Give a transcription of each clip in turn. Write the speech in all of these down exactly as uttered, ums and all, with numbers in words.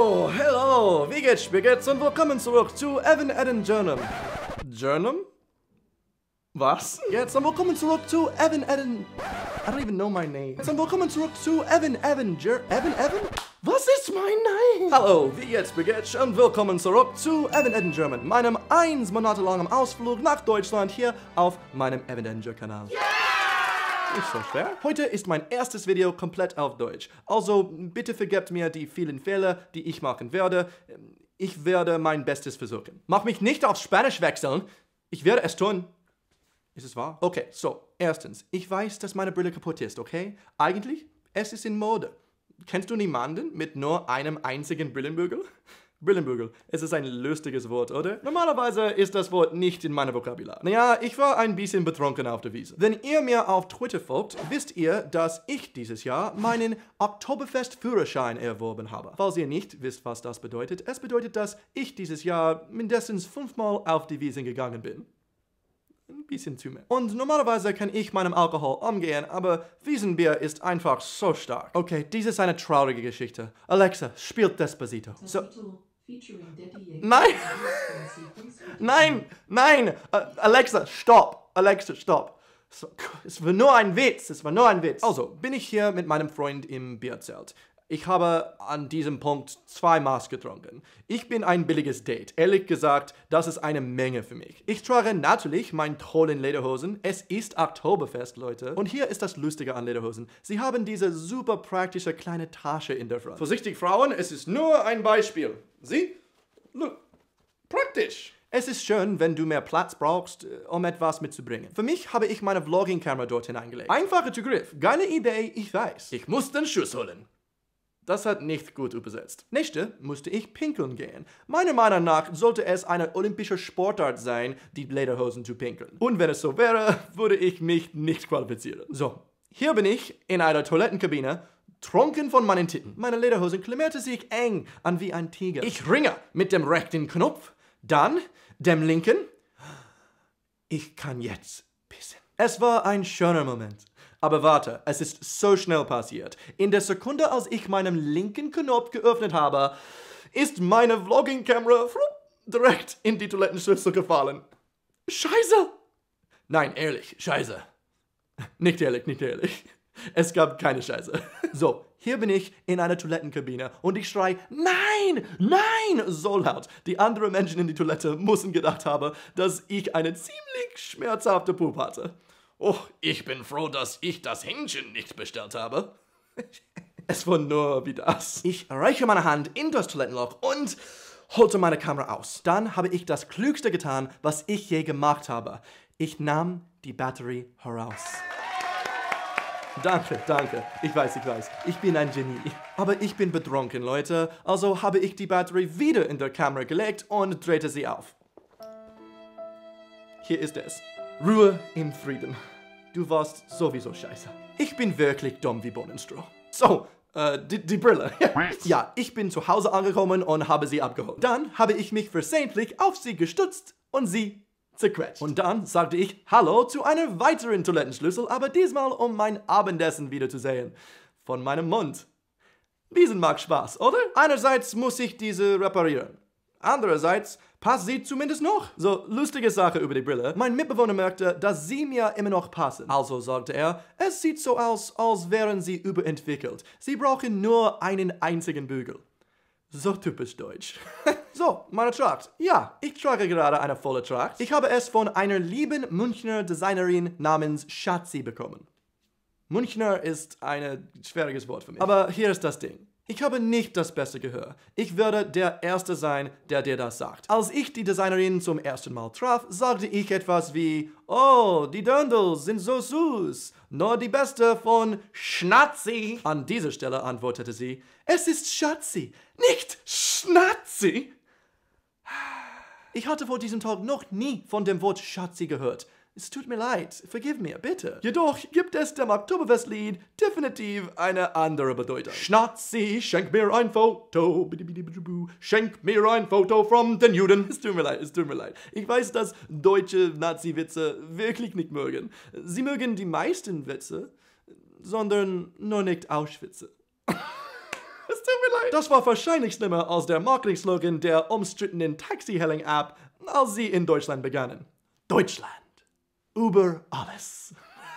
Hello, hello, wie geht's, wie geht's und willkommen zurück zu Evan Eden Journal. Journal? Was? Jetzt und willkommen zurück zu Evan Eden... I don't even know my name. Jetzt und willkommen zurück zu Evan Evan Jer... Evan Evan? Was ist mein Name? Hallo, wie geht's, wie geht's und willkommen zurück zu Evan Eden German, meinem eins Monate langen Ausflug nach Deutschland hier auf meinem Evan Eden Kanal. Yeah! Nicht so schwer. Heute ist mein erstes Video komplett auf Deutsch. Also bitte vergebt mir die vielen Fehler, die ich machen werde. Ich werde mein Bestes versuchen. Mach mich nicht auf Spanisch wechseln. Ich werde es tun. Ist es wahr? Okay, so. Erstens, ich weiß, dass meine Brille kaputt ist, okay? Eigentlich, es ist in Mode. Kennst du niemanden mit nur einem einzigen Brillenbügel? Brillenbügel. Es ist ein lustiges Wort, oder? Normalerweise ist das Wort nicht in meinem Vokabular. Naja, ich war ein bisschen betrunken auf der Wiese. Wenn ihr mir auf Twitter folgt, wisst ihr, dass ich dieses Jahr meinen Oktoberfest-Führerschein erworben habe. Falls ihr nicht wisst, was das bedeutet, es bedeutet, dass ich dieses Jahr mindestens fünfmal auf die Wiesen gegangen bin. Ein bisschen zu mehr. Und normalerweise kann ich meinem Alkohol umgehen, aber Wiesenbier ist einfach so stark. Okay, dies ist eine traurige Geschichte. Alexa, spielt Despacito. So. Nein! Nein! Nein! Uh, Alexa, stopp! Alexa, stopp! So, es war nur ein Witz, es war nur ein Witz. Also, bin ich hier mit meinem Freund im Bierzelt. Ich habe an diesem Punkt zwei Maß getrunken. Ich bin ein billiges Date. Ehrlich gesagt, das ist eine Menge für mich. Ich trage natürlich meine tollen Lederhosen. Es ist Oktoberfest, Leute. Und hier ist das Lustige an Lederhosen. Sie haben diese super praktische kleine Tasche in der Front. Vorsichtig, Frauen, es ist nur ein Beispiel. Sie? Look, praktisch. Es ist schön, wenn du mehr Platz brauchst, um etwas mitzubringen. Für mich habe ich meine Vlogging-Kamera dort hineingelegt. Einfacher Zugriff. Geile Idee, ich weiß. Ich muss den Schuss holen. Das hat nicht gut übersetzt. Nächste musste ich pinkeln gehen. Meiner Meinung nach sollte es eine olympische Sportart sein, die Lederhosen zu pinkeln. Und wenn es so wäre, würde ich mich nicht qualifizieren. So, hier bin ich in einer Toilettenkabine, trunken von meinen Titten. Meine Lederhosen klammerten sich eng an wie ein Tiger. Ich ringe mit dem rechten Knopf, dann dem linken. Ich kann jetzt pissen. Es war ein schöner Moment. Aber warte, es ist so schnell passiert. In der Sekunde, als ich meinen linken Knopf geöffnet habe, ist meine Vlogging-Kamera direkt in die Toilettenschüssel gefallen. Scheiße! Nein, ehrlich, Scheiße. Nicht ehrlich, nicht ehrlich. Es gab keine Scheiße. So, hier bin ich in einer Toilettenkabine und ich schrei, nein, nein, so laut. Die anderen Menschen in die Toilette müssen gedacht haben, dass ich eine ziemlich schmerzhafte Pup hatte. Oh, ich bin froh, dass ich das Hähnchen nicht bestellt habe. Es war nur wie das. Ich reiche meine Hand in das Toilettenloch und holte meine Kamera aus. Dann habe ich das Klügste getan, was ich je gemacht habe. Ich nahm die Batterie heraus. Danke, danke. Ich weiß, ich weiß. Ich bin ein Genie. Aber ich bin betrunken, Leute. Also habe ich die Batterie wieder in der Kamera gelegt und drehte sie auf. Hier ist es. Ruhe im Frieden. Du warst sowieso scheiße. Ich bin wirklich dumm wie Bohnenstroh. So, äh, die, die Brille. Ja, ich bin zu Hause angekommen und habe sie abgeholt. Dann habe ich mich versehentlich auf sie gestützt und sie zerquetscht. Und dann sagte ich Hallo zu einer weiteren Toilettenschlüssel, aber diesmal um mein Abendessen wiederzusehen. Von meinem Mund. Diesen macht Spaß, oder? Einerseits muss ich diese reparieren. Andererseits passt sie zumindest noch. So, lustige Sache über die Brille. Mein Mitbewohner merkte, dass sie mir immer noch passen. Also sagte er, es sieht so aus, als wären sie überentwickelt. Sie brauchen nur einen einzigen Bügel. So typisch deutsch. So, meine Tracht. Ja, ich trage gerade eine volle Tracht. Ich habe es von einer lieben Münchner Designerin namens Schatzi bekommen. Münchner ist ein schwieriges Wort für mich. Aber hier ist das Ding. Ich habe nicht das beste Gehör. Ich werde der Erste sein, der dir das sagt. Als ich die Designerin zum ersten Mal traf, sagte ich etwas wie, oh, die Dirndls sind so süß. Nur die beste von Schnatzi. An dieser Stelle antwortete sie, es ist Schatzi, nicht Schnatzi. Ich hatte vor diesem Tag noch nie von dem Wort Schatzi gehört. Es tut mir leid, vergib mir, bitte. Jedoch gibt es dem Oktoberfestlied definitiv eine andere Bedeutung. Schnatzi, schenk mir ein Foto, schenk mir ein Foto von den Juden. Es tut mir leid, es tut mir leid. Ich weiß, dass deutsche Nazi-Witze wirklich nicht mögen. Sie mögen die meisten Witze, sondern nur nicht Auschwitze. tut mir leid. Das war wahrscheinlich schlimmer als der Marketing-Slogan der umstrittenen Taxi-Hailing-App, als sie in Deutschland begannen. Deutschland. Über alles.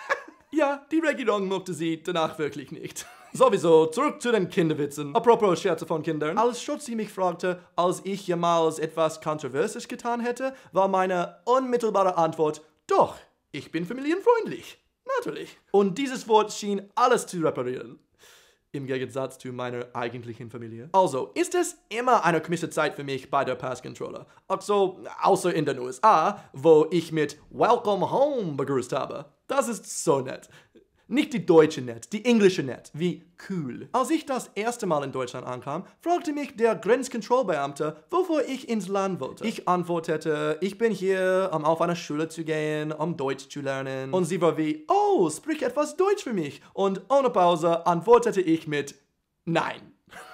Ja, die Regierung mochte sie danach wirklich nicht. Sowieso, zurück zu den Kinderwitzen. Apropos Scherze von Kindern. Als Schotzi mich fragte, als ich jemals etwas Kontroverses getan hätte, war meine unmittelbare Antwort, doch, ich bin familienfreundlich. Natürlich. Und dieses Wort schien alles zu reparieren. Im Gegensatz zu meiner eigentlichen Familie. Also, ist es immer eine komische Zeit für mich bei der Passkontrolle. Also, außer in den U S A, wo ich mit Welcome Home begrüßt habe. Das ist so nett. Nicht die deutsche nett, die englische nett. Wie cool. Als ich das erste Mal in Deutschland ankam, fragte mich der Grenzkontrollbeamte, wovor ich ins Land wollte. Ich antwortete, ich bin hier, um auf eine Schule zu gehen, um Deutsch zu lernen. Und sie war wie, oh, sprich etwas Deutsch für mich. Und ohne Pause antwortete ich mit, nein.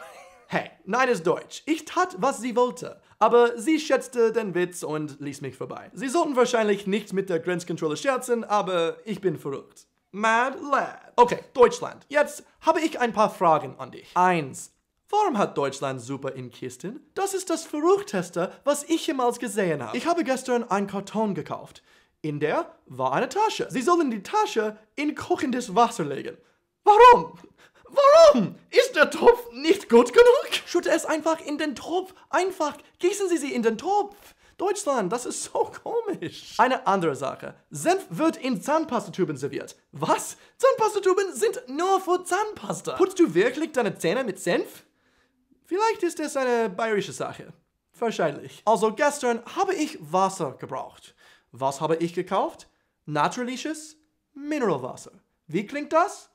Hey, nein ist Deutsch. Ich tat, was sie wollte. Aber sie schätzte den Witz und ließ mich vorbei. Sie sollten wahrscheinlich nicht mit der Grenzkontrolle scherzen, aber ich bin verrückt. Mad Lad. Okay, Deutschland. Jetzt habe ich ein paar Fragen an dich. Eins. Warum hat Deutschland Suppe in Kisten? Das ist das Verrückteste, was ich jemals gesehen habe. Ich habe gestern einen Karton gekauft. In der war eine Tasche. Sie sollen die Tasche in kochendes Wasser legen. Warum? Warum? Ist der Topf nicht gut genug? Schütte es einfach in den Topf. Einfach gießen Sie sie in den Topf. Deutschland, das ist so komisch. Eine andere Sache. Senf wird in Zahnpastatuben serviert. Was? Zahnpastatuben sind nur für Zahnpasta. Putzt du wirklich deine Zähne mit Senf? Vielleicht ist es eine bayerische Sache. Wahrscheinlich. Also gestern habe ich Wasser gebraucht. Was habe ich gekauft? Natürliches Mineralwasser. Wie klingt das?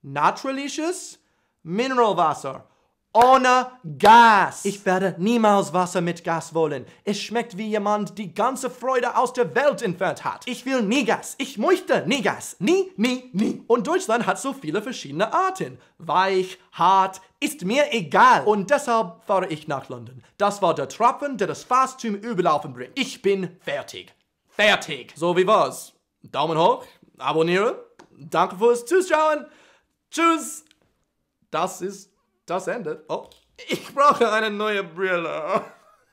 Natürliches Mineralwasser. Ohne Gas. Ich werde niemals Wasser mit Gas wollen. Es schmeckt wie jemand die ganze Freude aus der Welt entfernt hat. Ich will nie Gas. Ich möchte nie Gas. Nie, nie, nie. Und Deutschland hat so viele verschiedene Arten. Weich, hart, ist mir egal. Und deshalb fahre ich nach London. Das war der Tropfen, der das Fass zum Überlaufen bringt. Ich bin fertig. Fertig. So, wie war's? Daumen hoch, abonnieren. Danke fürs Zuschauen. Tschüss. Das ist das Ende. Oh, ich brauche eine neue Brille.